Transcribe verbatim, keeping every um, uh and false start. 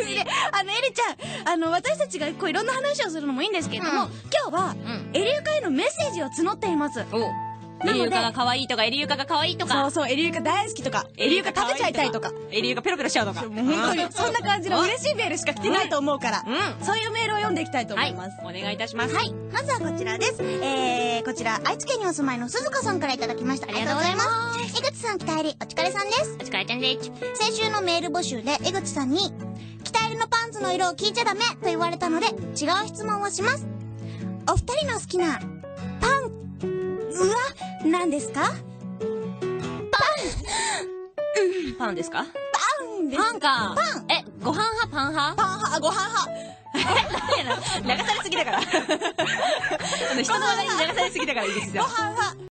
ですね。あの、エリちゃん、あの、私たちがこういろんな話をするのもいいんですけれども、今日は、エリユカへのメッセージを募っています。 エリユカが可愛いとか、エリユカが可愛いとか。 そうそう、エリユカ大好きとか、エリユカ食べちゃいたいとか。 エリユカペロペロしちゃうとか。 もう本当に、そんな感じの嬉しいメールしか来てないと思うから、そういうメールを読んでいきたいと思います。 お願いいたします。 はい。まずはこちらです。えー、こちら、愛知県にお住まいの鈴鹿さんからいただきました。ありがとうございます。江口さん、北入り、お疲れさんです。 お疲れちゃんです。 先週のメール募集で江口さんに、北入りのパンツの色を聞いちゃダメと言われたので、違う質問をします。お二人の好きな、パン、うわ、何ですか？パンパンですか？ パンです。 パンか。 パン。 え、ご飯派パン派？ パン派、ご飯派。 流されすぎだから。あの、人の話題に流されすぎだからいいですよ。 ご飯派。